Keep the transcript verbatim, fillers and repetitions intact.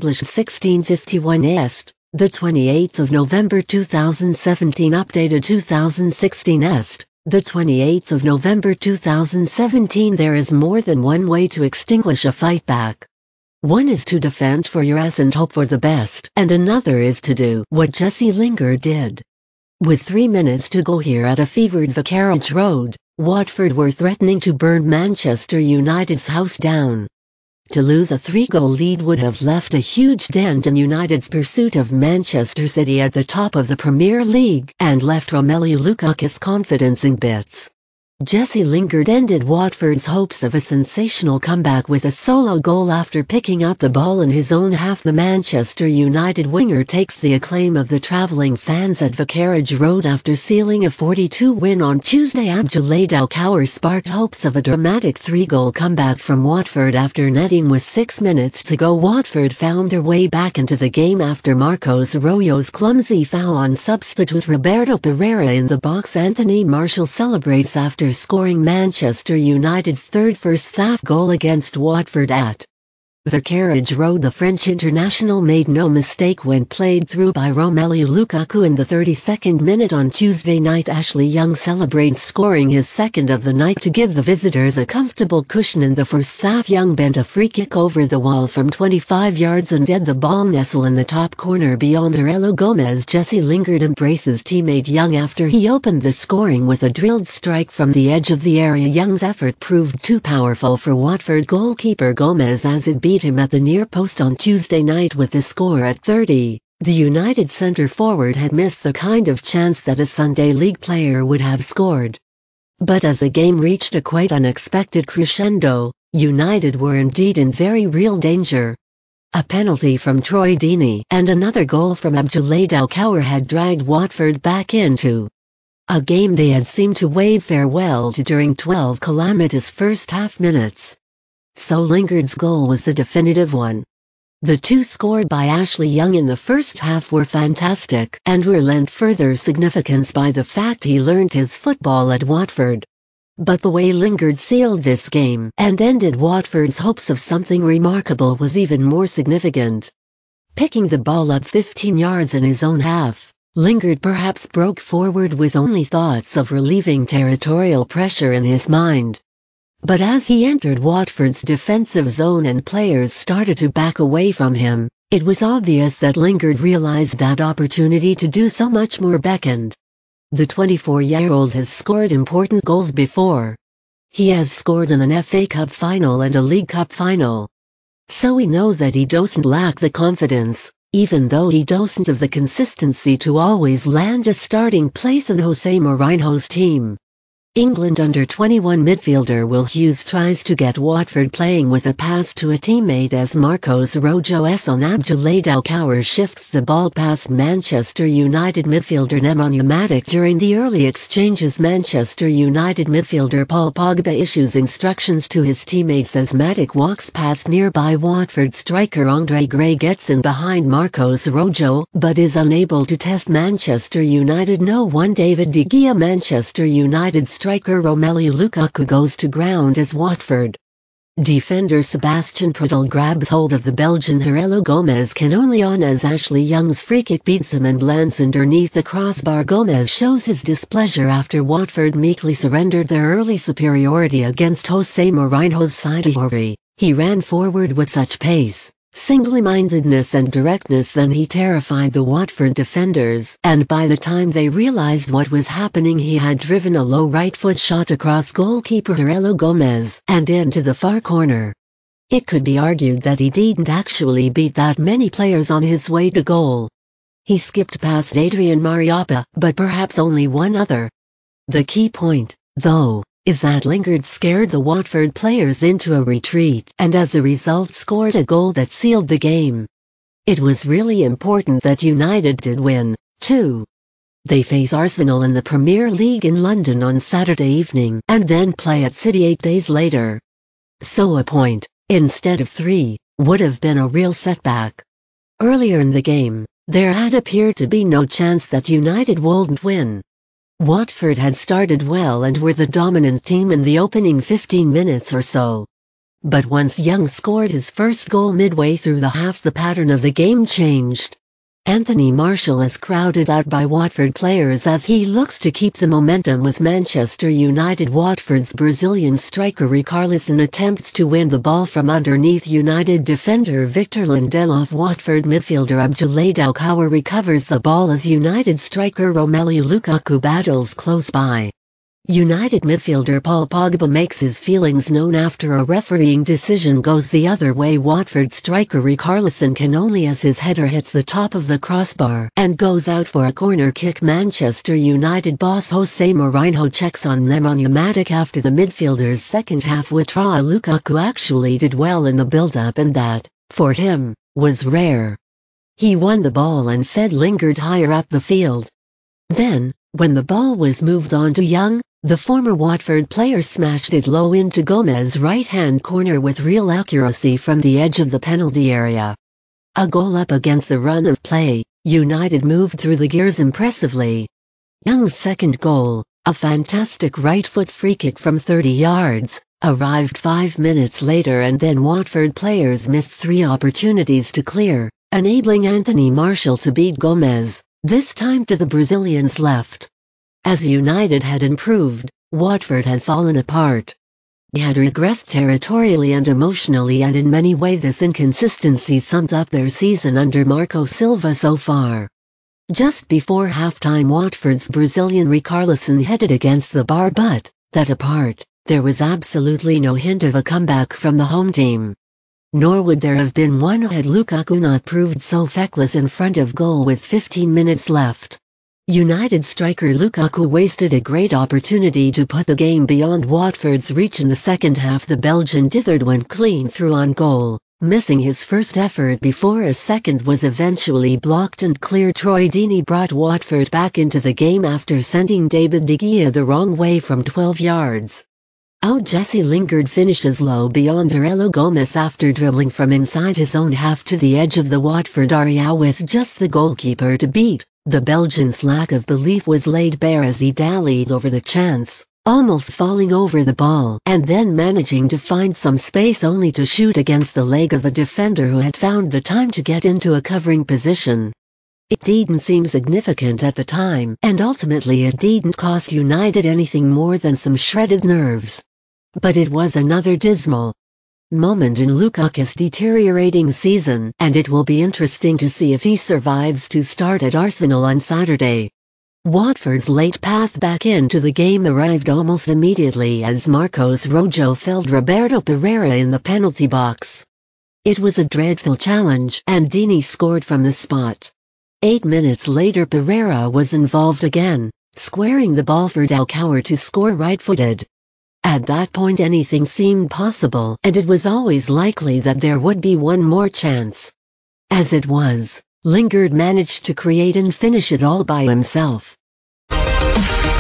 published sixteen fifty-one Est, the twenty-eighth of November two thousand seventeen, updated two thousand sixteen Est, the twenty-eighth of November two thousand seventeen. There is more than one way to extinguish a fight back. One is to defend for your ass and hope for the best, and another is to do what Jesse Lingard did. With three minutes to go here at a fevered Vicarage Road, Watford were threatening to burn Manchester United's house down. To lose a three-goal lead would have left a huge dent in United's pursuit of Manchester City at the top of the Premier League and left Romelu Lukakus' confidence in bits. Jesse Lingard ended Watford's hopes of a sensational comeback with a solo goal after picking up the ball in his own half. The Manchester United winger takes the acclaim of the travelling fans at Vicarage Road after sealing a forty-two win on Tuesday. Abdoulaye Doucoure sparked hopes of a dramatic three-goal comeback from Watford after netting with six minutes to go. Watford found their way back into the game after Marcos Rojos' clumsy foul on substitute Roberto Pereyra in the box. Anthony Martial celebrates after scoring Manchester United's third first-half goal against Watford at Vicarage Road. The French international made no mistake when played through by Romelu Lukaku in the thirty-second minute on Tuesday night. Ashley Young celebrates scoring his second of the night to give the visitors a comfortable cushion in the first half. Young bent a free kick over the wall from twenty-five yards and did the ball nestle in the top corner beyond Roberto Gomez. Jesse Lingard embraces teammate Young after he opened the scoring with a drilled strike from the edge of the area. Young's effort proved too powerful for Watford goalkeeper Gomez as it beat him at the near post on Tuesday night. With the score at thirty, the United centre-forward had missed the kind of chance that a Sunday League player would have scored. But as the game reached a quite unexpected crescendo, United were indeed in very real danger. A penalty from Troy Deeney and another goal from Abdoulaye Doucoure had dragged Watford back into a game they had seemed to wave farewell to during twelve calamitous first-half minutes. So Lingard's goal was the definitive one. The two scored by Ashley Young in the first half were fantastic and were lent further significance by the fact he learned his football at Watford. But the way Lingard sealed this game and ended Watford's hopes of something remarkable was even more significant. Picking the ball up fifteen yards in his own half, Lingard perhaps broke forward with only thoughts of relieving territorial pressure in his mind. But as he entered Watford's defensive zone and players started to back away from him, it was obvious that Lingard realized that opportunity to do so much more beckoned. The twenty-four-year-old has scored important goals before. He has scored in an F A Cup final and a League Cup final. So we know that he doesn't lack the confidence, even though he doesn't have the consistency to always land a starting place in Jose Mourinho's team. England under twenty-one midfielder Will Hughes tries to get Watford playing with a pass to a teammate as Marcos Rojos on Abdoulaye Doucoure shifts the ball past Manchester United midfielder Nemanja Matic. During the early exchanges, Manchester United midfielder Paul Pogba issues instructions to his teammates as Matic walks past nearby Watford striker Andre Gray. Gets in behind Marcos Rojos but is unable to test Manchester United no one. David De Gea. Manchester United striker Romelu Lukaku goes to ground as Watford defender Sebastian Prudhomme grabs hold of the Belgian. Roberto Gomez can only on as Ashley Young's free kick beats him and lands underneath the crossbar. Gomez shows his displeasure after Watford meekly surrendered their early superiority against Jose Mourinho's side. He ran forward with such pace, single-mindedness and directness that he terrified the Watford defenders, and by the time they realized what was happening he had driven a low right-foot shot across goalkeeper Roberto Gomez and into the far corner. It could be argued that he didn't actually beat that many players on his way to goal. He skipped past Adrian Mariappa, but perhaps only one other. The key point, though, is that Lingard scared the Watford players into a retreat and as a result scored a goal that sealed the game. It was really important that United did win, too. They face Arsenal in the Premier League in London on Saturday evening and then play at City eight days later. So a point, instead of three, would have been a real setback. Earlier in the game, there had appeared to be no chance that United wouldn't win. Watford had started well and were the dominant team in the opening fifteen minutes or so. But once Young scored his first goal midway through the half, the pattern of the game changed. Anthony Martial is crowded out by Watford players as he looks to keep the momentum with Manchester United. Watford's Brazilian striker Richarlison attempts to win the ball from underneath United defender Victor Lindelof. Watford midfielder Abdoulaye Doucoure recovers the ball as United striker Romelu Lukaku battles close by. United midfielder Paul Pogba makes his feelings known after a refereeing decision goes the other way. Watford striker Richarlison can only as his header hits the top of the crossbar and goes out for a corner kick. Manchester United boss Jose Mourinho checks on them on Pneumatic after the midfielder's second half withdrawal. Lukaku actually did well in the build-up, and that, for him, was rare. He won the ball and fed Lingard higher up the field. Then, when the ball was moved on to Young, the former Watford player smashed it low into Gomez's right-hand corner with real accuracy from the edge of the penalty area. A goal up against the run of play, United moved through the gears impressively. Young's second goal, a fantastic right-foot free-kick from thirty yards, arrived five minutes later, and then Watford players missed three opportunities to clear, enabling Anthony Martial to beat Gomez, this time to the Brazilian's left. As United had improved, Watford had fallen apart. They had regressed territorially and emotionally, and in many ways this inconsistency sums up their season under Marco Silva so far. Just before halftime, Watford's Brazilian Richarlison headed against the bar, but, that apart, there was absolutely no hint of a comeback from the home team. Nor would there have been one had Lukaku not proved so feckless in front of goal with fifteen minutes left. United striker Lukaku wasted a great opportunity to put the game beyond Watford's reach in the second half. The Belgian dithered went clean through on goal, missing his first effort before a second was eventually blocked and cleared. Troy Deeney brought Watford back into the game after sending David De Gea the wrong way from twelve yards. Out Jesse Lingard finishes low beyond Herelo Gomez after dribbling from inside his own half to the edge of the Watford area with just the goalkeeper to beat. The Belgian's lack of belief was laid bare as he dallied over the chance, almost falling over the ball and then managing to find some space only to shoot against the leg of a defender who had found the time to get into a covering position. It didn't seem significant at the time, and ultimately it didn't cost United anything more than some shredded nerves. But it was another dismal moment in Lukaku's deteriorating season, and it will be interesting to see if he survives to start at Arsenal on Saturday. Watford's late path back into the game arrived almost immediately as Marcos Rojos felled Roberto Pereyra in the penalty box. It was a dreadful challenge, and Deeney scored from the spot. Eight minutes later, Pereyra was involved again, squaring the ball for Doucoure to score right-footed. At that point anything seemed possible, and it was always likely that there would be one more chance. As it was, Lingard managed to create and finish it all by himself.